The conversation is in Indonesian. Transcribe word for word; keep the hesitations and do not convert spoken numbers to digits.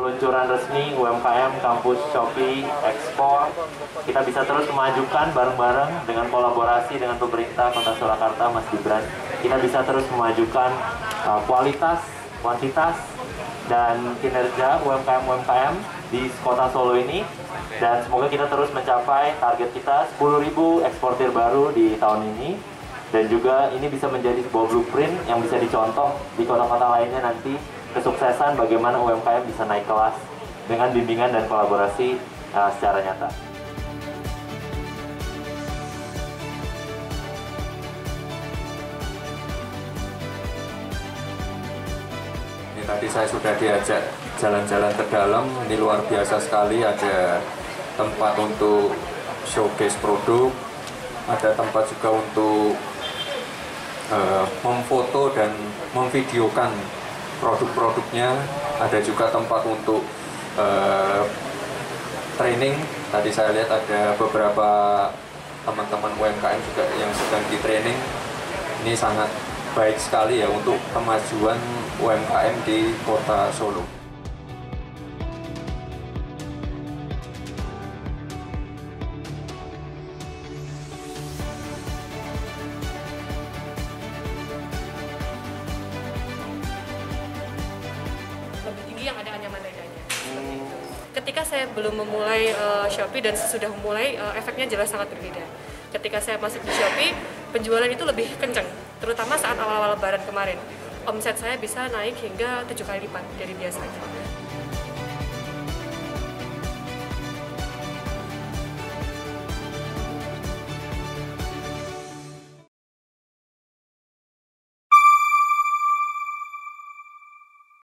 peluncuran resmi U M K M Kampus Shopee Expo. Kita bisa terus memajukan bareng-bareng dengan kolaborasi dengan pemerintah Kota Surakarta, Mas Gibran. Kita bisa terus memajukan uh, kualitas, kuantitas, dan kinerja U M K M-U M K M di Kota Solo ini. Dan semoga kita terus mencapai target kita sepuluh ribu eksportir baru di tahun ini. Dan juga ini bisa menjadi sebuah blueprint yang bisa dicontoh di kota-kota lainnya nanti, kesuksesan bagaimana U M K M bisa naik kelas dengan bimbingan dan kolaborasi uh, secara nyata. Ini tadi saya sudah diajak jalan-jalan ke dalam, ini luar biasa sekali, ada tempat untuk showcase produk, ada tempat juga untuk uh, memfoto dan memvideokan produk-produknya, ada juga tempat untuk uh, training. Tadi saya lihat ada beberapa teman-teman U M K M juga yang sedang di training. Ini sangat baik sekali ya untuk kemajuan U M K M di Kota Solo. Lebih tinggi yang ada anyaman ledanya. Ketika saya belum memulai uh, Shopee dan sesudah memulai, uh, efeknya jelas sangat berbeda. Ketika saya masuk di Shopee, penjualan itu lebih kencang, terutama saat awal-awal Lebaran kemarin. Omset saya bisa naik hingga tujuh kali lipat dari biasanya.